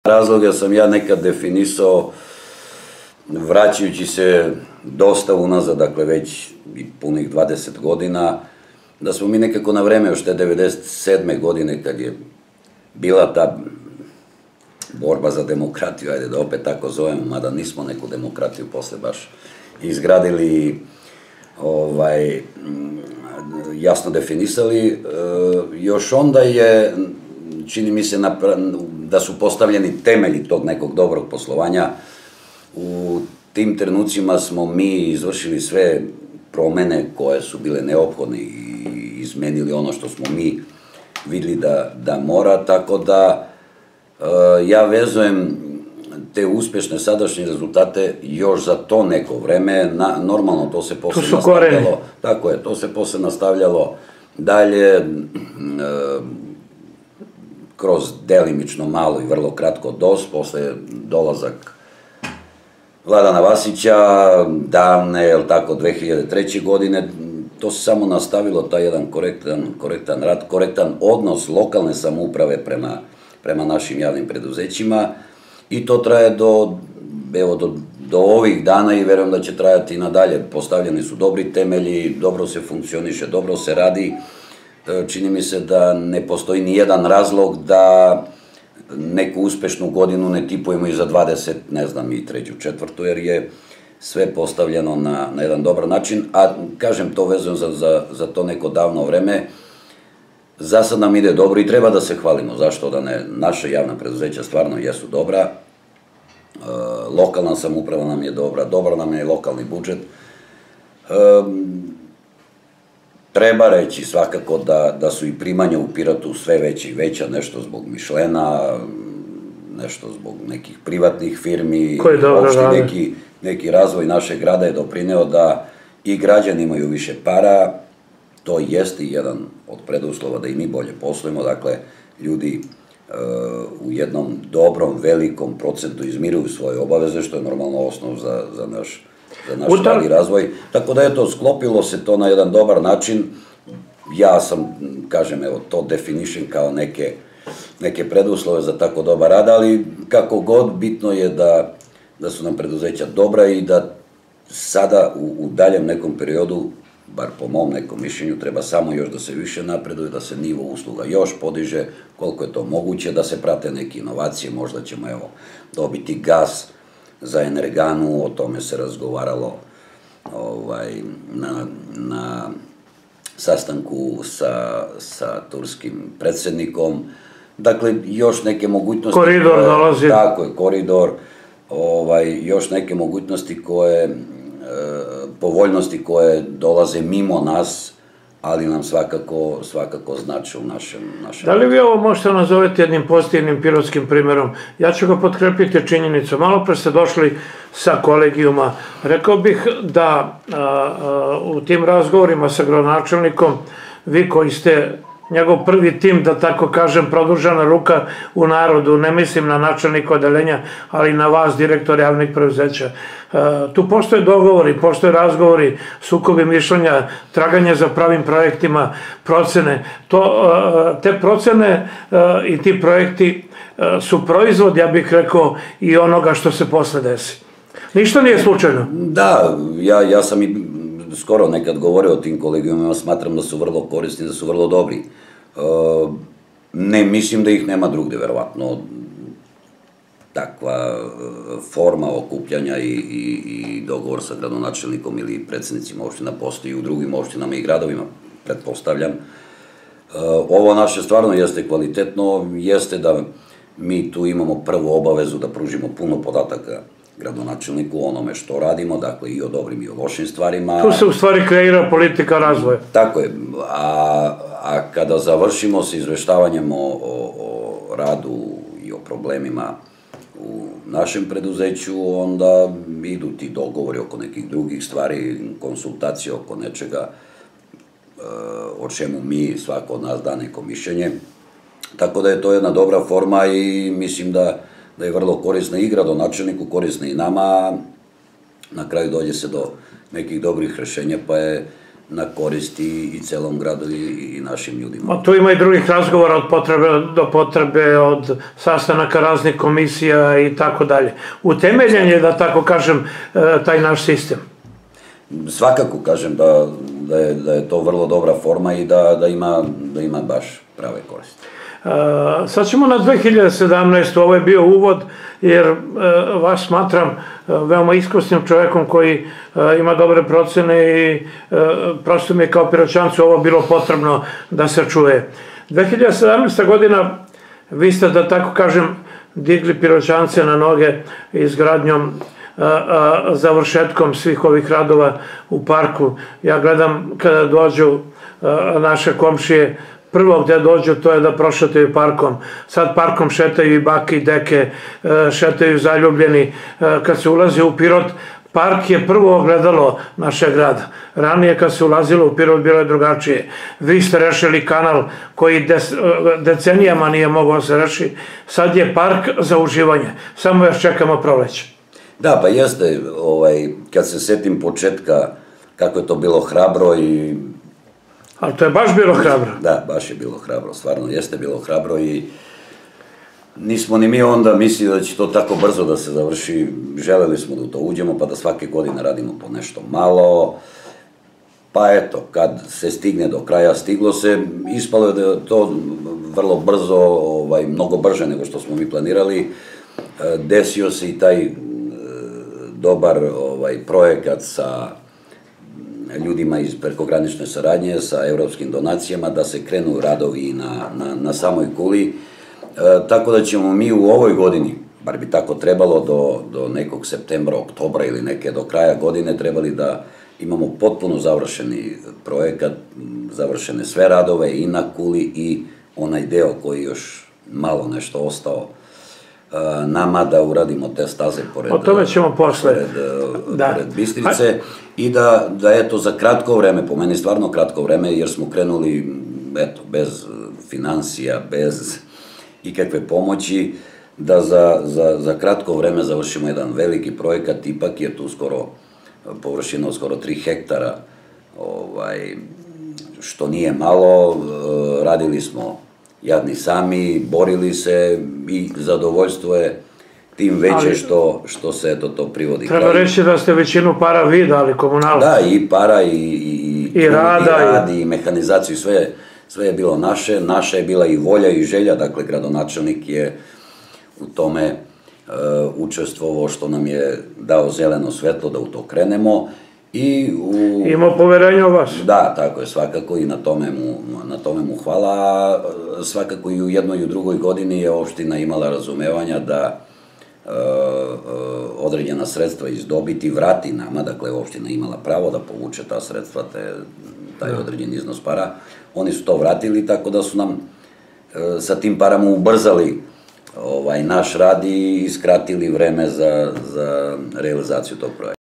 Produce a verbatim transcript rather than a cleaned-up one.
Razloga sam ja nekad definisao, vraćajući se dosta unazad, dakle već i punih dvadeset godina, da smo mi nekako na vreme, još te devedeset sedme godine, kad je bila ta borba za demokratiju, ajde da opet tako zovemo, mada nismo neku demokratiju posle baš izgradili, ovaj, jasno definisali, još onda je, čini mi se da su postavljeni temelji tog nekog dobrog poslovanja. U tim trenucima smo mi izvršili sve promene koje su bile neophodne i izmenili ono što smo mi videli da mora, tako da ja vezujem te uspešne sadašnje rezultate još za to neko vreme. Normalno, to se posle nastavljalo. Tako je, to se posle nastavljalo dalje kroz delimično malo i vrlo kratko D O S, posle dolazak Vladana Vasića, davne, jel tako, dve hiljade treće. godine, to se samo nastavilo, taj jedan korektan rad, korektan odnos lokalne samouprave prema našim javnim preduzećima i to traje do, evo, do ovih dana i verujem da će trajati i nadalje. Postavljeni su dobri temelji, dobro se funkcioniše, dobro se radi. Čini mi se da ne postoji ni jedan razlog da neku uspešnu godinu ne tipujemo i za dvadeset, ne znam, i treću, četvrtu, jer je sve postavljeno na jedan dobar način, a kažem, to vezujem za to neko davno vreme. Za sad nam ide dobro i treba da se hvalimo, zašto da ne, naše javna preduzeća stvarno jesu dobra, lokalna samouprava nam je dobra, dobar nam je lokalni budžet. Treba reći svakako da su i primanja u Piratu sve veća i veća, nešto zbog Mišlena, nešto zbog nekih privatnih firmi, uopšte neki razvoj našeg grada je doprineo da i građani imaju više para. To jeste jedan od preduslova da i mi bolje poslujemo, dakle, ljudi u jednom dobrom, velikom procentu izmiruju svoje obaveze, što je normalno osnov za naš rad i razvoj. Tako da, eto, sklopilo se to na jedan dobar način. Ja sam, kažem, evo, to definišem kao neke preduslove za tako dobar rad, ali kako god, bitno je da su nam preduzeća dobra i da sada u daljem nekom periodu, bar po mom nekom mišljenju, treba samo još da se više napreduje, da se nivo usluga još podiže, koliko je to moguće, da se prate neke inovacije, možda ćemo, evo, dobiti gas za energanu, o tome se razgovaralo na sastanku sa turskim predsjednikom. Dakle, još neke mogućnosti... Koridor dolazi. Tako je, koridor, još neke mogućnosti koje, povoljnosti koje dolaze mimo nas, ali nam svakako, svakako znače u našem... Da li vi ovo možete nazoveti jednim pozitivnim pirotskim primjerom? Ja ću ga potkrepiti činjenicom. Malo pre ste došli sa kolegijuma. Rekao bih da u tim razgovorima sa gradonačelnikom, vi koji ste njegov prvi tim, da tako kažem, produžena ruka u narodu, ne mislim na načelnika odeljenja, ali na vas, direktor javnih preduzeća. Tu postoje dogovori, postoje razgovori, sukobi mišljenja, traganje za pravim projektima, procene. Te procene i ti projekti su proizvod, ja bih rekao, i onoga što se posle desi. Ništa nije slučajno. Da, ja sam i skoro nekad govorio o tim kolegijumima, smatram da su vrlo korisni, da su vrlo dobri. Ne mislim da ih nema drugde, verovatno. Takva forma okupljanja i dogovor sa gradonačelnikom ili predsjednicima opština postoji u drugim opštinama i gradovima, pretpostavljam. Ovo naše stvarno jeste kvalitetno, jeste da mi tu imamo prvu obavezu da pružimo puno podataka gradonačelniku o onome što radimo, dakle i o dobrim i o lošim stvarima. Tu se u stvari kreira politika razvoja. Tako je, a kada završimo sa izveštavanjem o radu i o problemima u našem preduzeću, onda idu ti dogovori oko nekih drugih stvari, konsultacije oko nečega o čemu mi, svako od nas, da neko mišljenje. Tako da je to jedna dobra forma i mislim da da je vrlo korisna i gradonačelniku, korisna i nama, na kraju dođe se do nekih dobrih rešenja, pa je na koristi i celom gradu i našim ljudima. Tu ima i drugih razgovora od potrebe do potrebe, od sastanaka raznih komisija i tako dalje. Utemeljen je, da tako kažem, taj naš sistem. Svakako kažem da je to vrlo dobra forma i da ima baš prave koristi. Sad ćemo na dve hiljade sedamnaestu. Ovo je bio uvod, jer vas smatram veoma iskusnim čovekom koji ima dobre procene i prosto mi je kao Piroćancu ovo bilo potrebno da se čuje. dve hiljade sedamnaesta. godina, vi ste, da tako kažem, digli Piroćance na noge izgradnjom, završetkom svih ovih radova u parku. Ja gledam kada dođu naše komšije, prvo gde dođu to je da prošetaju parkom. Sad parkom šetaju i bake i deke, šetaju zaljubljeni. Kad se ulazi u Pirot, park je prvo ogledalo našeg grada. Ranije kad se ulazilo u Pirot bilo je drugačije. Vi ste rešili kanal koji decenijama nije mogao se reši. Sad je park za uživanje. Samo još čekamo proleće. Da, pa jeste, kad se setim početka kako je to bilo hrabro i... Ali to je baš bilo hrabro. Da, baš je bilo hrabro, stvarno jeste bilo hrabro i nismo ni mi onda mislili da će to tako brzo da se završi. Želeli smo da u to uđemo pa da svake godine radimo po nešto malo. Pa eto, kad se stigne do kraja, stiglo se, ispalo je da je to vrlo brzo, mnogo brže nego što smo mi planirali. Desio se i taj dobar projekat sa ljudima iz prekogranične saradnje, sa evropskim donacijama, da se krenu radovi na samoj kuli. Tako da ćemo mi u ovoj godini, bar bi tako trebalo, do nekog septembra, oktobra ili neke do kraja godine, trebali da imamo potpuno završeni projekat, završene sve radove i na kuli i onaj deo koji još malo nešto ostao nama da uradimo te staze pored Bistrice i da, eto, za kratko vreme, po meni stvarno kratko vreme, jer smo krenuli, eto, bez financija, bez ikakve pomoći, da za kratko vreme završimo jedan veliki projekat, ipak je tu skoro površina od skoro tri hektara, što nije malo, radili smo jadni sami, borili se i zadovoljstvo je tim veće što se eto to privodi kraju. Treba reći da ste većinu para vi dali komunalno. Da, i para i rad i mehanizaciju, sve je bilo naše. Naša je bila i volja i želja, dakle gradonačelnik je u tome učestvovao što nam je dao zeleno svetlo da u to krenemo. Imao poverenje u vas. Da, tako je, svakako i na tome mu hvala. Svakako i u jednoj i u drugoj godini je opština imala razumevanja da određena sredstva iz dobiti vrati nama, dakle opština imala pravo da povuče ta sredstva, taj određen iznos para. Oni su to vratili, tako da su nam sa tim parama ubrzali naš rad i skratili vreme za realizaciju tog projekta.